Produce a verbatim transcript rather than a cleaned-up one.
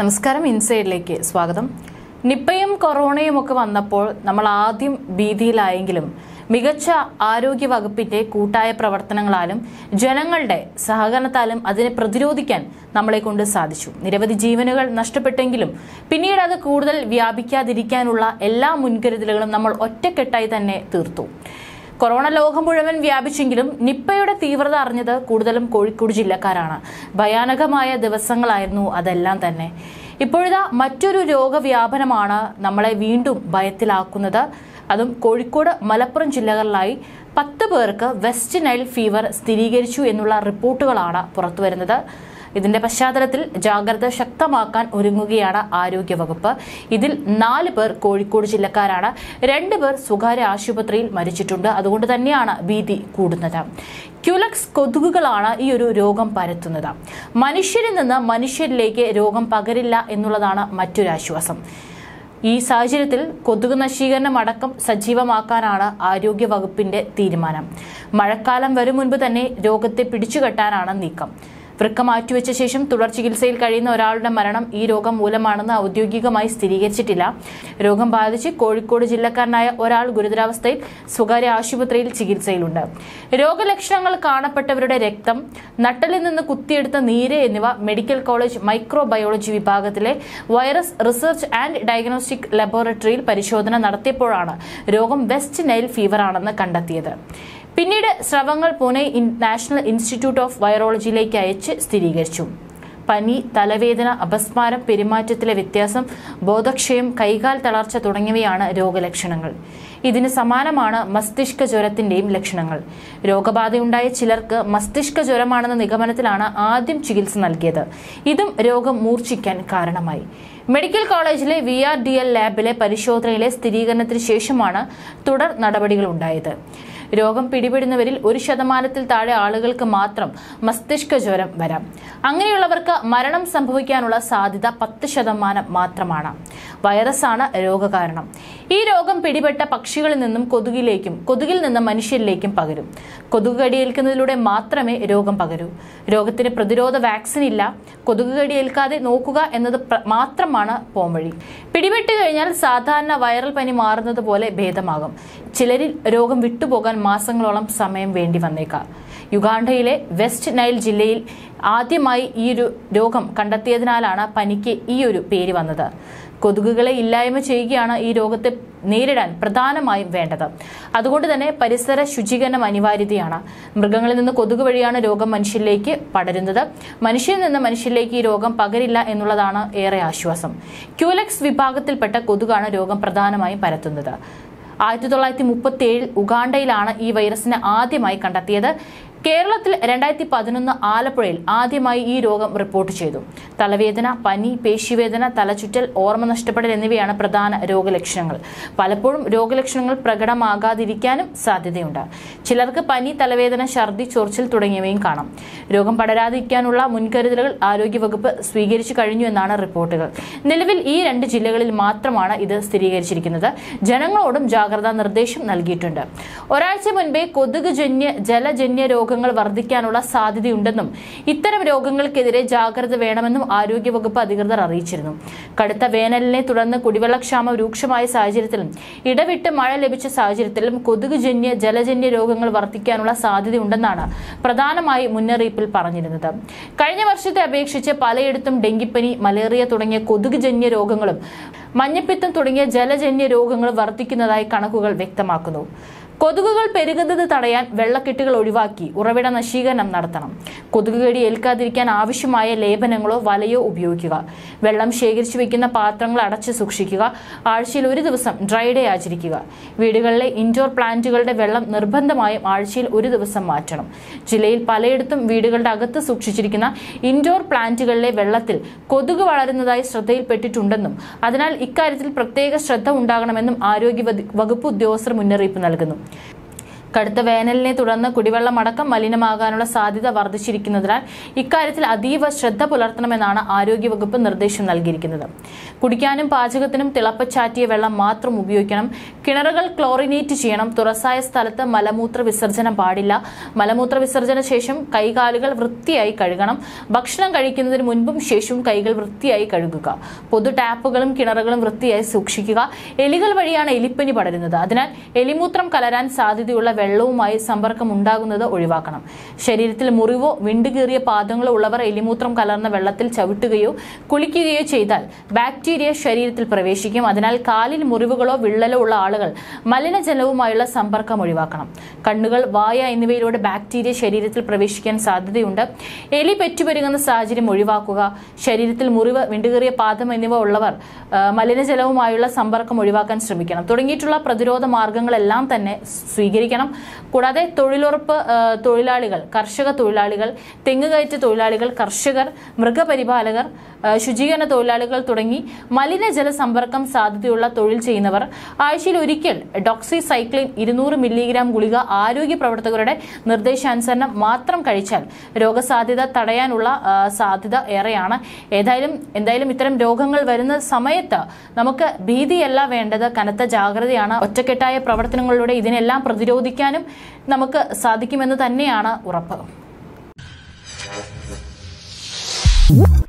നമസ്കാരം, ഇൻസൈഡിലേക്ക് സ്വാഗതം. നിപ്പയും കൊറോണയും ഒക്കെ വന്നപ്പോൾ നമ്മൾ ആദ്യം ഭീതിയിലായെങ്കിലും മികച്ച ആരോഗ്യ വകുപ്പിന്റെ കൂട്ടായ പ്രവർത്തനങ്ങളാലും ജനങ്ങളുടെ സഹകരണത്താലും അതിനെ പ്രതിരോധിക്കാൻ നമ്മളെ കൊണ്ട് സാധിച്ചു. നിരവധി ജീവനുകൾ നഷ്ടപ്പെട്ടെങ്കിലും പിന്നീട് അത് കൂടുതൽ വ്യാപിക്കാതിരിക്കാനുള്ള എല്ലാ മുൻകരുതലുകളും നമ്മൾ ഒറ്റക്കെട്ടായി തന്നെ തീർത്തു. കൊറോണ ലോകം മുഴുവൻ വ്യാപിച്ചെങ്കിലും നിപ്പയുടെ തീവ്രത അറിഞ്ഞത് കൂടുതലും കോഴിക്കോട് ജില്ലക്കാരാണ്. ഭയാനകമായ ദിവസങ്ങളായിരുന്നു അതെല്ലാം തന്നെ. ഇപ്പോഴിതാ മറ്റൊരു രോഗവ്യാപനമാണ് നമ്മളെ വീണ്ടും ഭയത്തിലാക്കുന്നത്. അതും കോഴിക്കോട്, മലപ്പുറം ജില്ലകളിലായി പത്ത് പേർക്ക് വെസ്റ്റ് നൈൽ ഫീവർ സ്ഥിരീകരിച്ചു എന്നുള്ള റിപ്പോർട്ടുകളാണ് പുറത്തുവരുന്നത്. ഇതിന്റെ പശ്ചാത്തലത്തിൽ ജാഗ്രത ശക്തമാക്കാൻ ഒരുങ്ങുകയാണ് ആരോഗ്യവകുപ്പ്. ഇതിൽ നാല് പേർ കോഴിക്കോട് ജില്ലക്കാരാണ്. രണ്ടു പേർ സ്വകാര്യ ആശുപത്രിയിൽ മരിച്ചിട്ടുണ്ട്. അതുകൊണ്ട് തന്നെയാണ് ഭീതി കൂടുന്നത്. ക്യുലക്സ് കൊതുകുകളാണ് ഈ ഒരു രോഗം പരത്തുന്നത്. മനുഷ്യരിൽ നിന്ന് മനുഷ്യരിലേക്ക് രോഗം പകരില്ല എന്നുള്ളതാണ് മറ്റൊരാശ്വാസം. ഈ സാഹചര്യത്തിൽ കൊതുക് നശീകരണം അടക്കം സജീവമാക്കാനാണ് ആരോഗ്യ വകുപ്പിന്റെ തീരുമാനം. മഴക്കാലം വരും മുൻപ് തന്നെ രോഗത്തെ പിടിച്ചുകെട്ടാനാണ് നീക്കം. വൃക്ക മാറ്റിവെച്ച ശേഷം തുടർ ചികിത്സയിൽ കഴിയുന്ന ഒരാളുടെ മരണം ഈ രോഗം മൂലമാണെന്ന് ഔദ്യോഗികമായി സ്ഥിരീകരിച്ചിട്ടില്ല. രോഗം ബാധിച്ച് കോഴിക്കോട് ജില്ലക്കാരനായ ഒരാൾ ഗുരുതരാവസ്ഥയിൽ സ്വകാര്യ ആശുപത്രിയിൽ ചികിത്സയിലുണ്ട്. രോഗലക്ഷണങ്ങൾ കാണപ്പെട്ടവരുടെ രക്തം, നട്ടലിൽ നിന്ന് കുത്തിയെടുത്ത നീര് എന്നിവ മെഡിക്കൽ കോളേജ് മൈക്രോബയോളജി വിഭാഗത്തിലെ വൈറസ് റിസർച്ച് ആൻഡ് ഡയഗ്നോസ്റ്റിക് ലബോറട്ടറിയിൽ പരിശോധന നടത്തിയപ്പോഴാണ് രോഗം വെസ്റ്റ് നൈൽ ഫീവർ ആണെന്ന് കണ്ടെത്തിയത്. പിന്നീട് സ്രവങ്ങൾ പൂനെ നാഷണൽ ഇൻസ്റ്റിറ്റ്യൂട്ട് ഓഫ് വൈറോളജിയിലേക്ക് അയച്ച് സ്ഥിരീകരിച്ചു. പനി, തലവേദന, അപസ്മാരം, പെരുമാറ്റത്തിലെ വ്യത്യാസം, ബോധക്ഷയം, കൈകാൽ തളർച്ച തുടങ്ങിയവയാണ് രോഗലക്ഷണങ്ങൾ. ഇതിന് സമാനമാണ് മസ്തിഷ്ക ജ്വരത്തിന്റെയും ലക്ഷണങ്ങൾ. രോഗബാധയുണ്ടായ ചിലർക്ക് മസ്തിഷ്ക ജ്വരമാണെന്ന നിഗമനത്തിലാണ് ആദ്യം ചികിത്സ നൽകിയത്. ഇതും രോഗം മൂർച്ഛിക്കാൻ കാരണമായി. മെഡിക്കൽ കോളേജിലെ വി ആർ ഡി എൽ ലാബിലെ പരിശോധനയിലെ സ്ഥിരീകരണത്തിന് ശേഷമാണ് തുടർ നടപടികൾ ഉണ്ടായത്. രോഗം പിടിപെടുന്നവരിൽ ഒരു ശതമാനത്തിൽ താഴെ ആളുകൾക്ക് മാത്രം മസ്തിഷ്ക ജ്വരം വരാം. അങ്ങനെയുള്ളവർക്ക് മരണം സംഭവിക്കാനുള്ള സാധ്യത പത്ത് ശതമാനം മാത്രമാണ്. വൈറസാണ് രോഗകാരണം. ഈ രോഗം പിടിപെട്ട പക്ഷികളിൽ നിന്നും കൊതുകിലേക്കും കൊതുകിൽ നിന്നും മനുഷ്യരിലേക്കും പകരും. കൊതുക് കടിയേൽക്കുന്നതിലൂടെ മാത്രമേ രോഗം പകരൂ. രോഗത്തിന് പ്രതിരോധ വാക്സിൻ ഇല്ല. കൊതുക് കടിയേൽക്കാതെ നോക്കുക എന്നത് മാത്രമാണ് പോംവഴി. പിടിപെട്ട് കഴിഞ്ഞാൽ സാധാരണ വൈറൽ പനി മാറുന്നത് പോലെ ഭേദമാകും. ചിലരിൽ രോഗം വിട്ടുപോകാൻ മാസങ്ങളോളം സമയം വേണ്ടി വന്നേക്കാം. യുഗാണ്ടയിലെ വെസ്റ്റ് നൈൽ ജില്ലയിൽ ആദ്യമായി ഈ ഒരു രോഗം കണ്ടെത്തിയതിനാലാണ് പനിക്ക് ഈ ഒരു പേര് വന്നത്. കൊതുകുകളെ ഇല്ലായ്മ ചെയ്യുകയാണ് ഈ രോഗത്തെ നേരിടാൻ പ്രധാനമായും വേണ്ടത്. അതുകൊണ്ട് തന്നെ പരിസര ശുചീകരണം അനിവാര്യതയാണ്. മൃഗങ്ങളിൽ നിന്ന് കൊതുക് വഴിയാണ് രോഗം മനുഷ്യരിലേക്ക് പടരുന്നത്. മനുഷ്യരിൽ നിന്ന് മനുഷ്യരിലേക്ക് ഈ രോഗം പകരില്ല എന്നുള്ളതാണ് ഏറെ ആശ്വാസം. ക്യുലക്സ് വിഭാഗത്തിൽപ്പെട്ട കൊതുകാണ് രോഗം പ്രധാനമായും പരത്തുന്നത്. ആയിരത്തി തൊള്ളായിരത്തി മുപ്പത്തി ഏഴിൽ ഉഗാണ്ടയിലാണ് ഈ വൈറസിനെ ആദ്യമായി കണ്ടെത്തിയത്. കേരളത്തിൽ രണ്ടായിരത്തി പതിനൊന്ന് ആലപ്പുഴയിൽ ആദ്യമായി ഈ രോഗം റിപ്പോർട്ട് ചെയ്തു. തലവേദന, പനി, പേശിവേദന, തലചുറ്റൽ, ഓർമ്മ നഷ്ടപ്പെടൽ എന്നിവയാണ് പ്രധാന രോഗലക്ഷണങ്ങൾ. പലപ്പോഴും രോഗലക്ഷണങ്ങൾ പ്രകടമാകാതിരിക്കാനും സാധ്യതയുണ്ട്. ചിലർക്ക് പനി, തലവേദന, ഛർദി, ചൊറിച്ചിൽ തുടങ്ങിയവയും കാണാം. രോഗം പടരാതിരിക്കാനുള്ള മുൻകരുതലുകൾ ആരോഗ്യവകുപ്പ് സ്വീകരിച്ചു കഴിഞ്ഞു എന്നാണ് റിപ്പോർട്ടുകൾ. നിലവിൽ ഈ രണ്ട് ജില്ലകളിൽ മാത്രമാണ് ഇത് സ്ഥിരീകരിച്ചിരിക്കുന്നത്. ജനങ്ങളോടും ജാഗ്രതാ നിർദ്ദേശം നൽകിയിട്ടുണ്ട്. ഒരാഴ്ച മുൻപേ കൊതുക് ജന്യ ജലജന്യ രോഗ രോഗങ്ങൾ വർദ്ധിക്കാനുള്ള സാധ്യതയുണ്ടെന്നും ഇത്തരം രോഗങ്ങൾക്കെതിരെ ജാഗ്രത വേണമെന്നും ആരോഗ്യവകുപ്പ് അധികൃതർ അറിയിച്ചിരുന്നു. കടുത്ത വേനലിനെ തുടർന്ന് കുടിവെള്ളക്ഷാമം രൂക്ഷമായ സാഹചര്യത്തിലും ഇടവിട്ട് മഴ ലഭിച്ച സാഹചര്യത്തിലും കൊതുക് ജന്യ ജലജന്യ രോഗങ്ങൾ വർദ്ധിക്കാനുള്ള സാധ്യതയുണ്ടെന്നാണ് പ്രധാനമായി മുന്നറിയിപ്പിൽ പറഞ്ഞിരുന്നത്. കഴിഞ്ഞ വർഷത്തെ അപേക്ഷിച്ച് പലയിടത്തും ഡെങ്കിപ്പനി, മലേറിയ തുടങ്ങിയ കൊതുക് ജന്യ രോഗങ്ങളും മഞ്ഞപ്പിത്തം തുടങ്ങിയ ജലജന്യ രോഗങ്ങളും വർദ്ധിക്കുന്നതായി കണക്കുകൾ വ്യക്തമാക്കുന്നു. കൊതുകുകൾ പെരുകുന്നത് തടയാൻ വെള്ളക്കെട്ടുകൾ ഒഴിവാക്കി ഉറവിട നശീകരണം നടത്തണം. കൊതുക് കടി ഏൽക്കാതിരിക്കാൻ ആവശ്യമായ ലേപനങ്ങളോ വലയോ ഉപയോഗിക്കുക. വെള്ളം ശേഖരിച്ചു വെക്കുന്ന പാത്രങ്ങൾ അടച്ച് സൂക്ഷിക്കുക. ആഴ്ചയിൽ ഒരു ദിവസം ഡ്രൈ ഡേ ആചരിക്കുക. വീടുകളിലെ ഇൻഡോർ പ്ലാന്റുകളുടെ വെള്ളം നിർബന്ധമായും ആഴ്ചയിൽ ഒരു ദിവസം മാറ്റണം. ജില്ലയിൽ പലയിടത്തും വീടുകളുടെ അകത്ത് സൂക്ഷിച്ചിരിക്കുന്ന ഇൻഡോർ പ്ലാന്റുകളിലെ വെള്ളത്തിൽ കൊതുക് വളരുന്നതായി ശ്രദ്ധയിൽപ്പെട്ടിട്ടുണ്ടെന്നും അതിനാൽ ഇക്കാര്യത്തിൽ പ്രത്യേക ശ്രദ്ധ ഉണ്ടാകണമെന്നും ആരോഗ്യ വകുപ്പ് ഉദ്യോഗസ്ഥർ മുന്നറിയിപ്പ് നൽകുന്നു. കടുത്ത വേനലിനെ തുടർന്ന് കുടിവെള്ളമടക്കം മലിനമാകാനുള്ള സാധ്യത വർദ്ധിച്ചിരിക്കുന്നതിനാൽ ഇക്കാര്യത്തിൽ അതീവ ശ്രദ്ധ പുലർത്തണമെന്നാണ് ആരോഗ്യവകുപ്പ് നിർദ്ദേശം നൽകിയിരിക്കുന്നത്. കുടിക്കാനും പാചകത്തിനും തിളപ്പച്ചാറ്റിയ വെള്ളം മാത്രം ഉപയോഗിക്കണം. കിണറുകൾ ക്ലോറിനേറ്റ് ചെയ്യണം. തുറസായ സ്ഥലത്ത് മലമൂത്ര വിസർജനം പാടില്ല. മലമൂത്ര വിസർജന ശേഷം കൈകാലുകൾ വൃത്തിയായി കഴുകണം. ഭക്ഷണം കഴിക്കുന്നതിന് മുൻപും ശേഷവും കൈകൾ വൃത്തിയായി കഴുകുക. പൊതു ടാപ്പുകളും കിണറുകളും വൃത്തിയായി സൂക്ഷിക്കുക. എലികൾ വഴിയാണ് എലിപ്പനി പടരുന്നത്. അതിനാൽ എലിമൂത്രം കലരാൻ സാധ്യതയുള്ള വെള്ളവുമായി സമ്പർക്കം ഉണ്ടാകുന്നത് ഒഴിവാക്കണം. ശരീരത്തിൽ മുറിവോ വിണ്ടുകീറിയ പാദങ്ങളോ ഉള്ളവർ എലിമൂത്രം കലർന്ന വെള്ളത്തിൽ ചവിട്ടുകയോ കുളിക്കുകയോ ചെയ്താൽ ബാക്ടീരിയ ശരീരത്തിൽ പ്രവേശിക്കും. അതിനാൽ കാലിൽ മുറിവുകളോ വിള്ളലോ ഉള്ള ആളുകൾ മലിനജലവുമായുള്ള സമ്പർക്കം ഒഴിവാക്കണം. കണ്ണുകൾ, വായ എന്നിവയിലൂടെ ബാക്ടീരിയ ശരീരത്തിൽ പ്രവേശിക്കാൻ സാധ്യതയുണ്ട്. എലി പെറ്റുപെരുകുന്ന സാഹചര്യം ഒഴിവാക്കുക. ശരീരത്തിൽ മുറിവ്, വിണ്ടുകീറിയ പാദം എന്നിവ ഉള്ളവർ മലിനജലവുമായുള്ള സമ്പർക്കം ഒഴിവാക്കാൻ ശ്രമിക്കണം. തുടങ്ങിയിട്ടുള്ള പ്രതിരോധ മാർഗങ്ങളെല്ലാം തന്നെ സ്വീകരിക്കണം. കൂടാതെ തൊഴിലുറപ്പ് തൊഴിലാളികൾ, കർഷക തൊഴിലാളികൾ, തെങ്ങുകയറ്റ തൊഴിലാളികൾ, കർഷകർ, മൃഗപരിപാലകർ, ശുചീകരണ തൊഴിലാളികൾ തുടങ്ങി മലിനജല സമ്പർക്കം സാധ്യതയുള്ള തൊഴിൽ ചെയ്യുന്നവർ ആഴ്ചയിൽ ഒരിക്കൽ ഡോക്സിസൈക്ലിൻ ഇരുന്നൂറ് മില്ലിഗ്രാം ഗുളിക ആരോഗ്യ പ്രവർത്തകരുടെ നിർദ്ദേശാനുസരണം മാത്രം കഴിച്ചാൽ രോഗസാധ്യത തടയാനുള്ള സാധ്യത ഏറെയാണ്. ഏതായാലും എന്തായാലും ഇത്തരം രോഗങ്ങൾ വരുന്ന സമയത്ത് നമുക്ക് ഭീതിയല്ല വേണ്ടത്, കനത്ത ജാഗ്രതയാണ്. ഒറ്റക്കെട്ടായ പ്രവർത്തനങ്ങളിലൂടെ ഇതിനെല്ലാം പ്രതിരോധിക്കാനും നമുക്ക് സാധിക്കുമെന്ന് തന്നെയാണ് ഉറപ്പ്.